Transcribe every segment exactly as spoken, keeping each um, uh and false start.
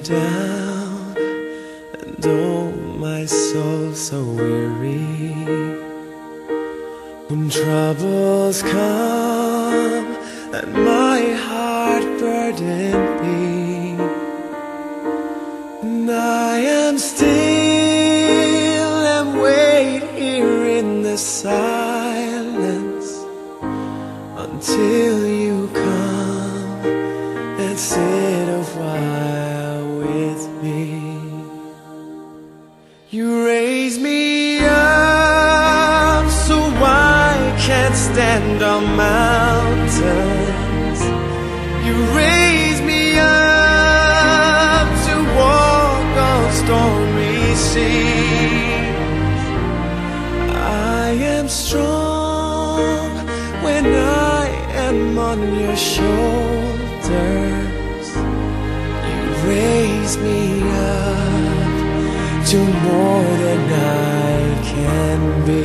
down, and oh, my soul so weary. When troubles come and my heart burden be, and I am still and wait here in the silence until you come and sit a while with me. You raise me up so I can't stand on mountains. You raise me up to walk on stormy seas. I am strong when I am on your shoulders. You raise me up to more than I can be.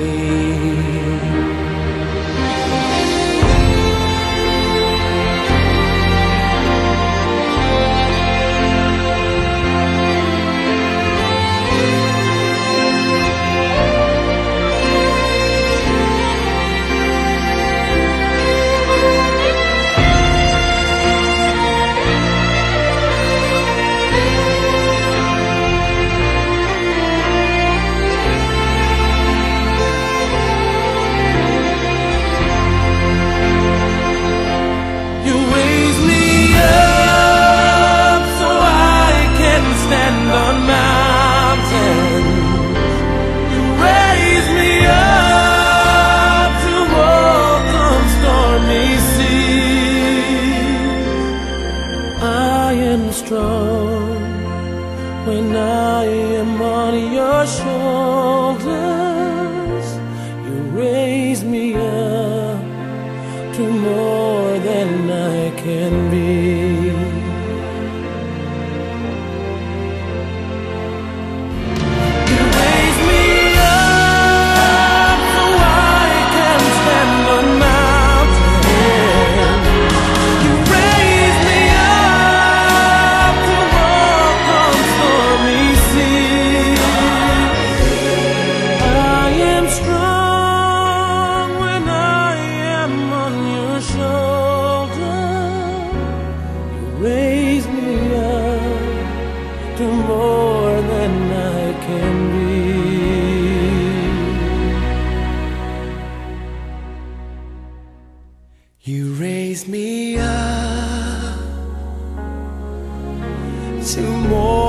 Strong when I am on your shoulders. You raise me up to more than I can be. You raise me up so I can stand on mountains. You raise me up to walk on stormy seas. I am strong when I am on your shoulder. You raise me up to more than I can be. You raise me up to more